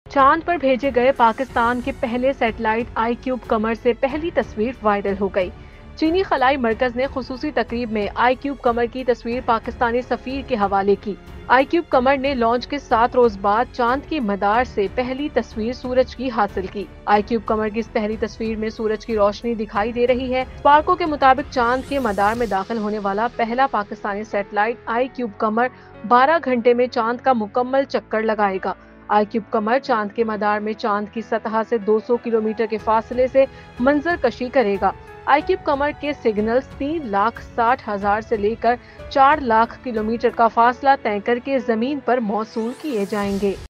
चांद पर भेजे गए पाकिस्तान के पहले सैटेलाइट आईक्यूब कमर से पहली तस्वीर वायरल हो गई। चीनी खलाई मरकज ने खुसूसी तकरीब में आईक्यूब कमर की तस्वीर पाकिस्तानी सफीर के हवाले की। आईक्यूब कमर ने लॉन्च के 7 रोज बाद चांद की मदार से पहली तस्वीर सूरज की हासिल की। आईक्यूब कमर की इस पहली तस्वीर में सूरज की रोशनी दिखाई दे रही है। स्पार्को के मुताबिक चांद के मदार में दाखिल होने वाला पहला पाकिस्तानी सैटेलाइट आईक्यूब कमर 12 घंटे में चांद का मुकम्मल चक्कर लगाएगा। आईक्यूब कमर चांद के मदार में चांद की सतह से 200 किलोमीटर के फासले से मंजर कशी करेगा। आईक्यूब कमर के सिग्नल्स 3,60,000 से लेकर 4 लाख किलोमीटर का फासला तय करके जमीन पर मौसूल किए जाएंगे।